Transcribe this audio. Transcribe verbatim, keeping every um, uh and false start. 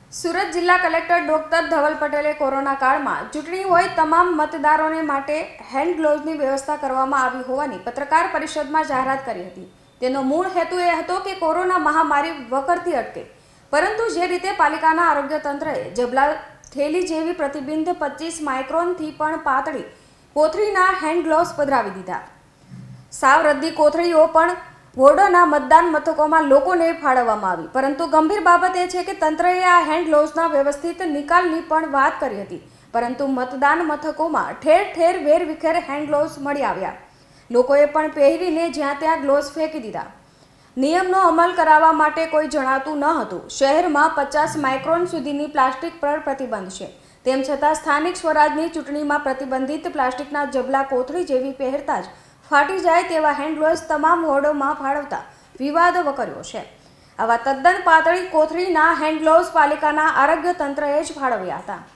સુરત જિલ્લા collector doctor Dhaval પટેલે corona કાળમાં ચૂંટણી હોય તમામ મતદારોને માટે હેન્ડ ગ્લોવ્સની વ્યવસ્થા કરવામાં આવી હોવાની પત્રકાર પરિષદમાં જાહેરાત કરી હતી। તેનો મૂળ હેતુ એ હતો કે કોરોના મહામારી વકરતી અટકે, પરંતુ જે રીતે પાલિકાના આરોગ્ય તંત્રએ જબલા થેલી જેવી પ્રતિબિંબ પચીસ માઇક્રોનથી પણ પાતળી કોથળીના હેન્ડ ગ્લોવ્સ પધરાવી દીધા। સાવ રદ્દી કોથળીઓ પણ વોર્ડોના મતદાન મથકોમાં લોકોને ફાળવવામાં આવી, પરંતુ ગંભીર બાબત એ છે કે તંત્રએ આ હેન્ડ ગ્લોવ્સના વ્યવસ્થિત નિકાલની પણ વાત કરી હતી, પરંતુ મતદાન મથકોમાં ઠેર ઠેર વેરવિખેર હેન્ડ ગ્લોવ્સ મળી આવ્યા। લોકોએ પણ પહેરીને જ્યાં ત્યાં ગ્લોવ્સ ફેંકી દીધા। નિયમનો અમલ કરાવવા માટે કોઈ જણાતું ન હતું। શહેરમાં પચાસ માઇક્રોન સુધીની પ્લાસ્ટિક પર પ્રતિબંધ છે, તેમ છતાં સ્થાનિક સ્વરાજની ચૂંટણીમાં પ્રતિબંધિત પ્લાસ્ટિકના જબલા કોથળી જેવી પહેરતા જ ફાટી જાય તેવા હેન્ડ ગ્લોવ્સ તમામ વોર્ડોમાં ફાળવતા વિવાદ વકર્યો છે। આવા તદ્દન પાતળી કોથળીના હેન્ડ ગ્લોવ્સ પાલિકાના આરોગ્ય તંત્રએ જ ફાળવ્યા હતા।